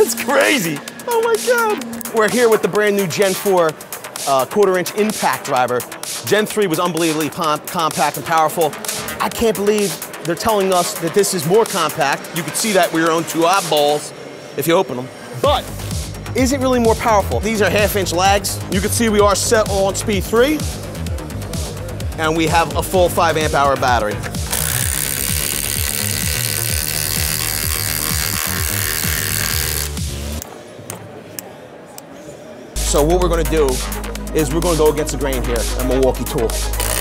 That's crazy. Oh my God. We're here with the brand new Gen 4 1/4-inch impact driver. Gen 3 was unbelievably compact and powerful. I can't believe they're telling us that this is more compact. You can see that with your own 2 eyeballs if you open them. But is it really more powerful? These are 1/2-inch lags. You can see we are set on speed 3, and we have a full 5 amp hour battery. So what we're gonna do is we're gonna go against the grain here at Milwaukee Tool.